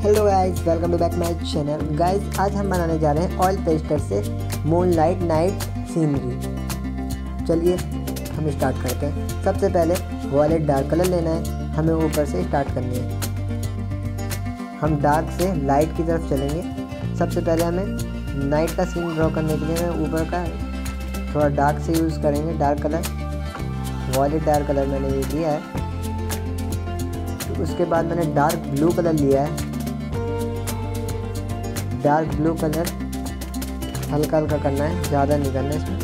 Hello guys, welcome to back my channel. Guys, आज हम बनाने जा रहे हैं ऑयल पेस्टर से मूनलाइट नाइट सीनरी। चलिए हम स्टार्ट करते हैं। सबसे पहले वॉलेट डार्क कलर लेना है, हमें ऊपर से स्टार्ट करनी है। हम डार्क से लाइट की तरफ चलेंगे। सबसे पहले हमें नाइट का सीन ड्रॉ करने के लिए ऊपर का थोड़ा डार्क से यूज़ करेंगे, dark colour. Wallet dark colour मैंने ये लिया है। तो उसके बाद मैंने डार्क ब्लू कलर लिया है। डार्क ब्लू कलर हल्का हल्का करना है, ज़्यादा नहीं करना है इसमें।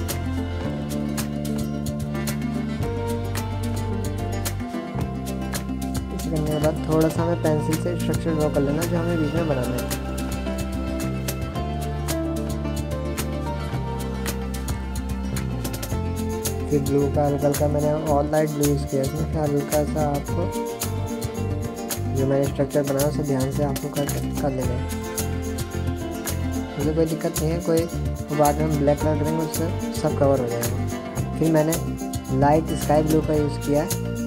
इसे करने के बाद थोड़ा सा हमें पेंसिल से स्ट्रक्चर ड्रॉ कर लेना जो हमें बीच में बनाना है। फिर ब्लू का हल्का हल्का मैंने ऑल लाइट ब्लू यूज़ किया इसमें। हल्का सा आपको जो मैंने स्ट्रक्चर बनाया उसे ध्यान से आपको कर लेना है। मुझे कोई दिक्कत नहीं है, कोई बाद में हम ब्लैक कलर करेंगे उससे सब कवर हो जाएगा। फिर मैंने लाइट स्काई ब्लू का यूज़ किया,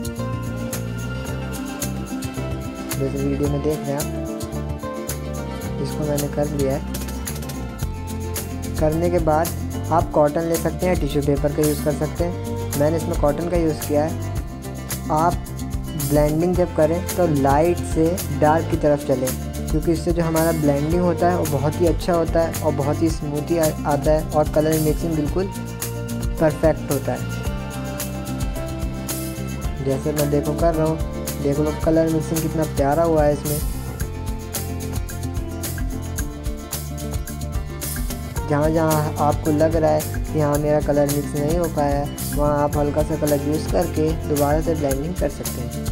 जैसे वीडियो में देख रहे हैं आप। इसको मैंने कर लिया है। करने के बाद आप कॉटन ले सकते हैं, टिश्यू पेपर का यूज़ कर सकते हैं। मैंने इसमें कॉटन का यूज़ किया है। आप ब्लेंडिंग जब करें तो लाइट से डार्क की तरफ चलें, क्योंकि इससे जो हमारा ब्लेंडिंग होता है वो बहुत ही अच्छा होता है और बहुत ही स्मूथी आता है और कलर मिक्सिंग बिल्कुल परफेक्ट होता है। जैसे मैं देखो कर रहा हूँ, देखो लो कलर मिक्सिंग कितना प्यारा हुआ है इसमें। जहाँ जहाँ आपको लग रहा है कि हाँ मेरा कलर मिक्स नहीं हो पाया है, वहाँ आप हल्का सा कलर यूज़ करके दोबारा से ब्लेंडिंग कर सकते हैं।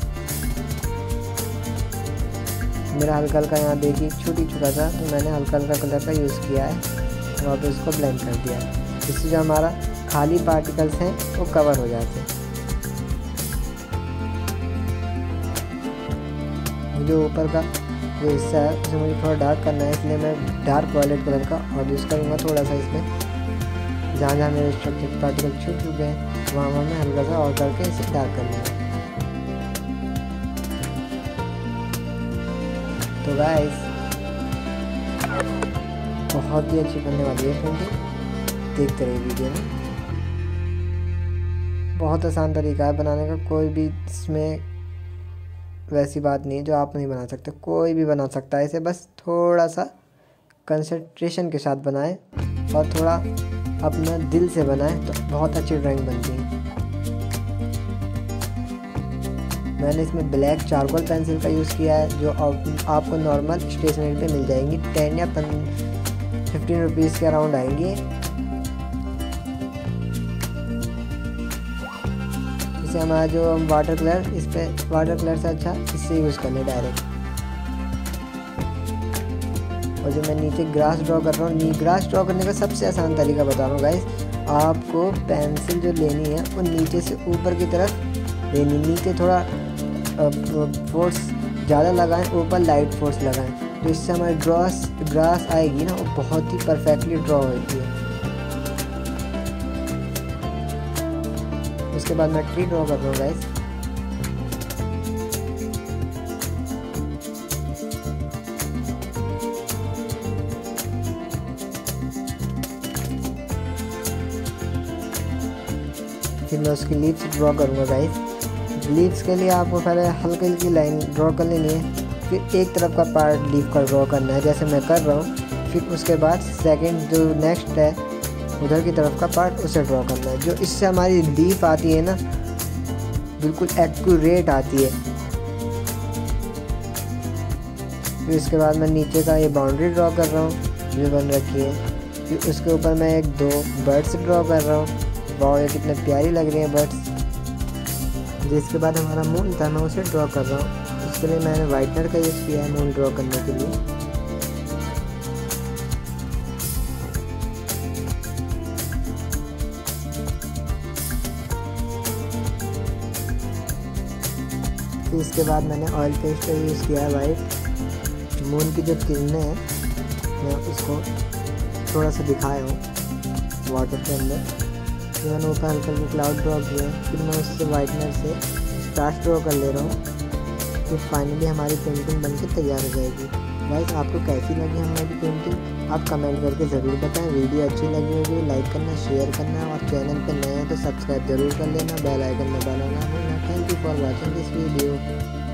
मेरा हल्का हल्का यहाँ देखिए छूट ही चुका था, तो मैंने हल्का हल्का कलर का यूज़ किया है और फिर इसको ब्लेंड कर दिया। इससे जो हमारा खाली पार्टिकल्स हैं वो कवर हो जाते हैं। जो ऊपर का जो हिस्सा है उसे मुझे थोड़ा डार्क करना है, इसलिए मैं डार्क वॉयलेट कलर का और यूज़ करूँगा थोड़ा सा इसमें। जहाँ जहाँ मेरे स्ट्रक्चर पार्टिकल छूट चुके हैं वहाँ मैं हल्का सा और करके इसे डार्क कर लूँगा। तो गाइस, बहुत ही अच्छी बनने वाली है पेंटिंग, देखते रहिए वीडियो में। बहुत आसान तरीका है बनाने का, कोई भी इसमें वैसी बात नहीं जो आप नहीं बना सकते, कोई भी बना सकता है इसे। बस थोड़ा सा कंसंट्रेशन के साथ बनाएं और थोड़ा अपना दिल से बनाएं तो बहुत अच्छी ड्राइंग बनती है। मैंने इसमें ब्लैक चारकोल पेंसिल का यूज़ किया है, जो आपको नॉर्मल स्टेशनरी पे मिल जाएंगी। 10 या 15 रुपीज़ के अराउंड आएंगी। इसे हमारा जो वाटर कलर, इस पर वाटर कलर से अच्छा इससे यूज़ कर ले डायरेक्ट। और जो मैं नीचे ग्रास ड्रॉ कर रहा हूँ, ग्रास ड्रॉ करने का सबसे आसान तरीका बता रहा हूँ गाइस। आपको पेंसिल जो लेनी है वो नीचे से ऊपर की तरफ लेनी, नीचे थोड़ा फोर्स ज़्यादा लगाएं, ऊपर लाइट फोर्स लगाएं, तो इससे हमारी ग्रास आएगी ना, वो बहुत ही परफेक्टली ड्रॉ होती है। उसके बाद मैं ट्री ड्रॉ कर रहा हूँ गाइस। फिर मैं उसकी लीव्स ड्रॉ करूँगा गाइस। लीव्स के लिए आपको पहले हल्की हल्की लाइन ड्रॉ कर लेनी है। फिर एक तरफ का पार्ट लीफ का ड्रॉ करना है, जैसे मैं कर रहा हूँ। फिर उसके बाद सेकंड जो नेक्स्ट है उधर की तरफ का पार्ट उसे ड्रॉ करना है। जो इससे हमारी लीफ आती है ना, बिल्कुल एक्यूरेट आती है। फिर उसके बाद मैं नीचे का ये बाउंड्री ड्रॉ कर रहा हूँ जो बन रखी है। फिर उसके ऊपर मैं 1-2 बर्ड्स ड्रॉ कर रहा हूँ। वाह, ये कितने प्यारी लग रही हैं बर्ड्स। जिसके बाद हमारा मून था, मैं उसे ड्रॉ कर रहा हूँ। उसके लिए मैंने वाइटनर का यूज़ किया है मून ड्रॉ करने के लिए। फिर इसके बाद मैंने ऑयल पेस्ट का यूज़ किया है वाइट। मून की जो किरणें हैं मैं उसको थोड़ा सा दिखाया हूँ वाटर के अंदर। फिर मैंने ऊपर हल्का हल्का क्लाउड ड्रॉ किया है। फिर मैं उससे वाइटनर से स्टार्स ड्रॉ कर ले रहा हूँ। फिर फाइनली हमारी पेंटिंग बनके तैयार हो जाएगी। गाइस आपको कैसी लगी हमारी पेंटिंग आप कमेंट करके ज़रूर बताएं। वीडियो अच्छी लगी होगी लाइक करना, शेयर करना और चैनल पर नए हैं तो सब्सक्राइब जरूर कर लेना, बेल आइकन दबाना ना भूलना। Thank you for watching this video.